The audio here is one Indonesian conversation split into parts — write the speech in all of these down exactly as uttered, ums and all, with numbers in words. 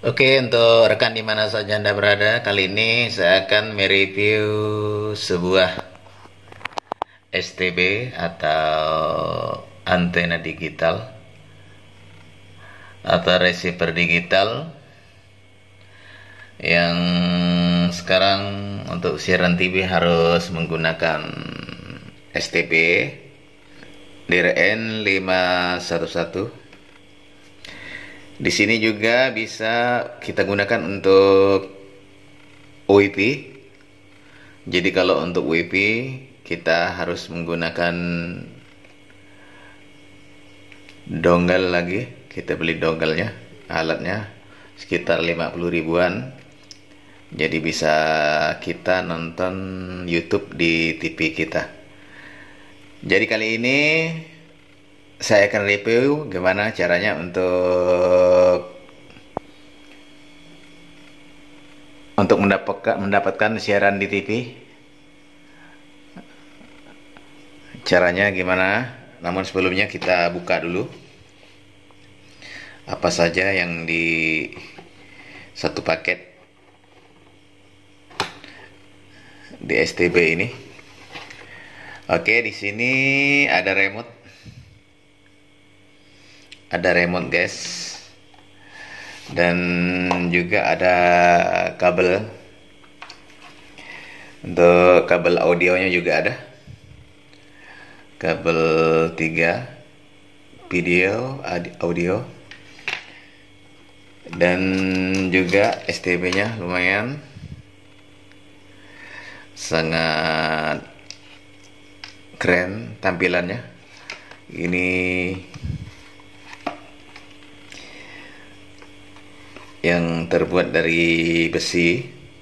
Oke, untuk rekan di mana saja Anda berada, kali ini saya akan mereview sebuah S T B atau antena digital atau receiver digital yang sekarang untuk siaran T V harus menggunakan S T B D R N lima satu satu. Di sini juga bisa kita gunakan untuk W I F I. Jadi kalau untuk W I F I kita harus menggunakan dongle lagi. Kita beli dongle-nya, alatnya sekitar lima puluh ribuan. Jadi bisa kita nonton YouTube di T V kita. Jadi kali ini saya akan review gimana caranya untuk untuk mendapatkan mendapatkan siaran di T V. Caranya gimana? Namun sebelumnya kita buka dulu apa saja yang di satu paket di S T B ini. Oke, di sini ada remote. Ada remote guys, dan juga ada kabel. Untuk kabel audionya juga ada kabel tiga, video audio, dan juga S T B nya lumayan sangat keren tampilannya. Ini yang terbuat dari besi,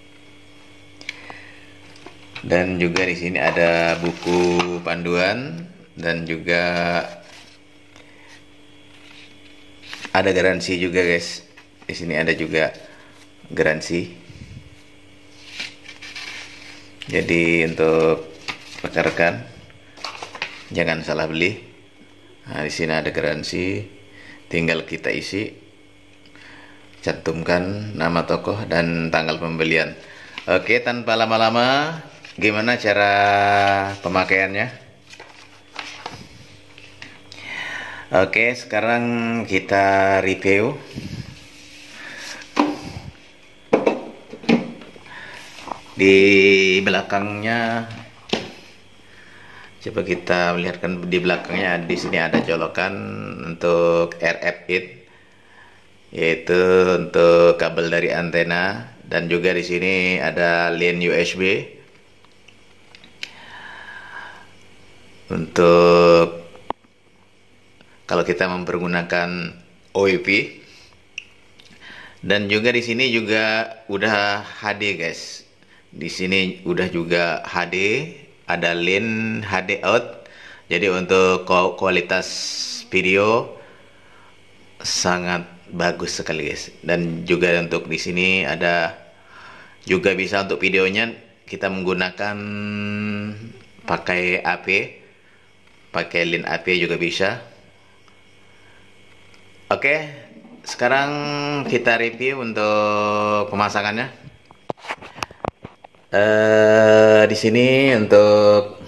dan juga di sini ada buku panduan, dan juga ada garansi juga guys. Di sini ada juga garansi. Jadi untuk rekan-rekan jangan salah beli. Nah, di sini ada garansi, tinggal kita isi, cantumkan nama tokoh dan tanggal pembelian. Oke, tanpa lama-lama, gimana cara pemakaiannya? Oke, sekarang kita review. Di belakangnya, coba kita melihatkan di belakangnya. Di sini ada colokan untuk R F it, yaitu untuk kabel dari antena, dan juga di sini ada line U S B untuk kalau kita mempergunakan W I F I. Dan juga di sini juga udah H D guys. Di sini udah juga H D, ada line H D out. Jadi untuk kualitas video sangat bagus sekali guys. Dan juga untuk di sini ada juga bisa untuk videonya kita menggunakan pakai A P, pakai line A P juga bisa. Oke, sekarang kita review untuk pemasangannya. Uh, di sini untuk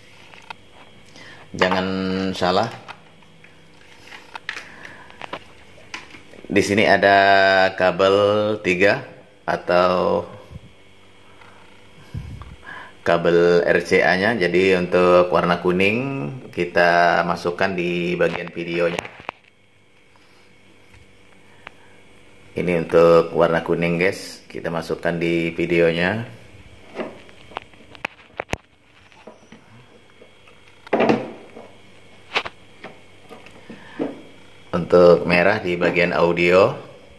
jangan salah, di sini ada kabel tiga atau kabel R C A-nya. Jadi untuk warna kuning kita masukkan di bagian videonya. Ini untuk warna kuning guys, kita masukkan di videonya. Untuk merah di bagian audio.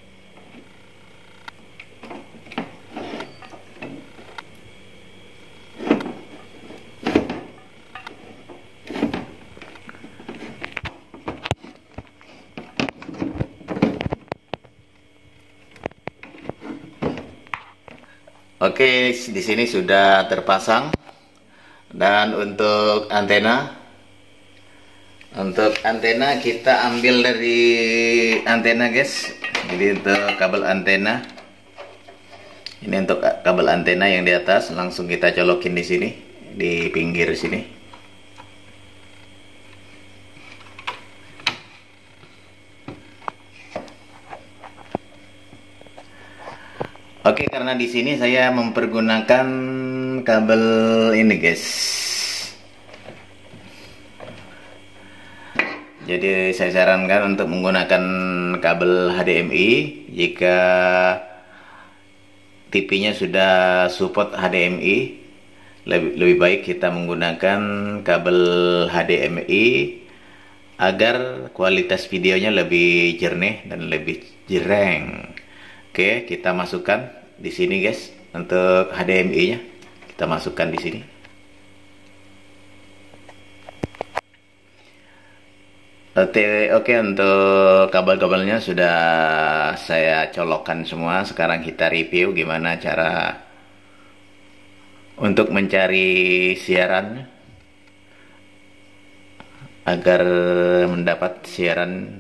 Oke, di sini sudah terpasang. Dan untuk antena, untuk antena kita ambil dari antena guys. Jadi untuk kabel antena, ini untuk kabel antena yang di atas, langsung kita colokin di sini, di pinggir sini. Oke, karena di sini saya mempergunakan kabel ini, guys. Jadi saya sarankan untuk menggunakan kabel H D M I jika T V-nya sudah support H D M I. Lebih, lebih baik kita menggunakan kabel H D M I agar kualitas videonya lebih jernih dan lebih jereng. Oke, kita masukkan di sini, guys, untuk H D M I-nya. Kita masukkan di sini. Oke, oke, untuk kabel-kabelnya sudah saya colokkan semua. Sekarang kita review gimana cara untuk mencari siaran agar mendapat siaran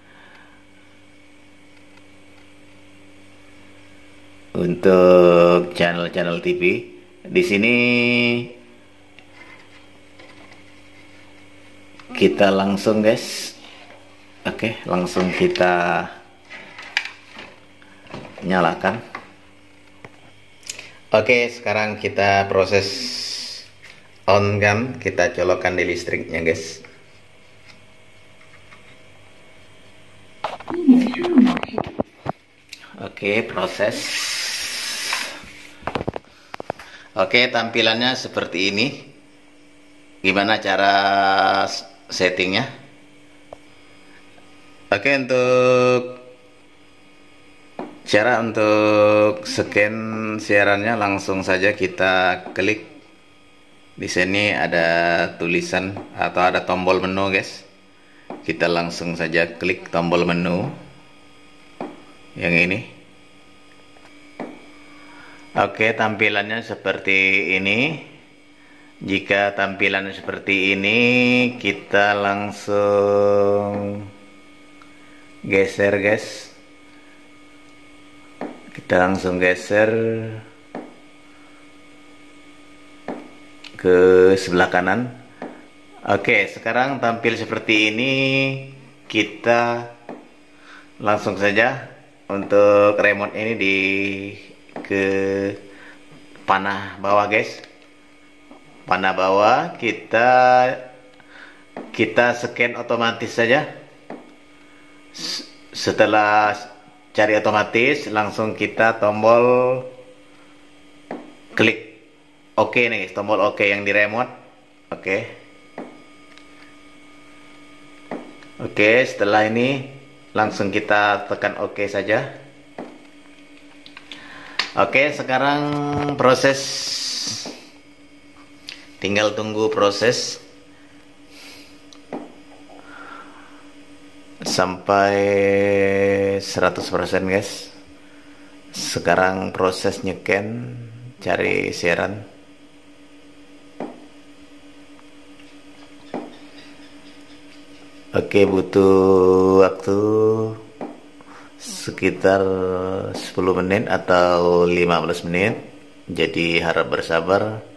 untuk channel-channel T V. Di sini kita langsung, guys, oke, langsung kita nyalakan. Oke, sekarang kita proses on kan, kita colokkan di listriknya, guys. Oke, proses. Oke, tampilannya seperti ini. Gimana cara settingnya? Oke, untuk cara untuk scan siarannya, langsung saja kita klik. Di sini ada tulisan atau ada tombol menu, guys. Kita langsung saja klik tombol menu yang ini. Oke, tampilannya seperti ini. Jika tampilan seperti ini, kita langsung geser, guys. Kita langsung geser ke sebelah kanan. Oke, sekarang tampil seperti ini. Kita langsung saja untuk remote ini di ke panah bawah, guys. Panah bawah, kita kita scan otomatis saja. Setelah cari otomatis, langsung kita tombol klik OK nih, tombol OK yang di remote. Oke. Oke, setelah ini langsung kita tekan OK saja. Oke, sekarang proses, tinggal tunggu proses sampai seratus persen, guys. Sekarang proses nyeken cari siaran. Oke, butuh waktu sekitar sepuluh menit atau lima belas menit. Jadi harap bersabar.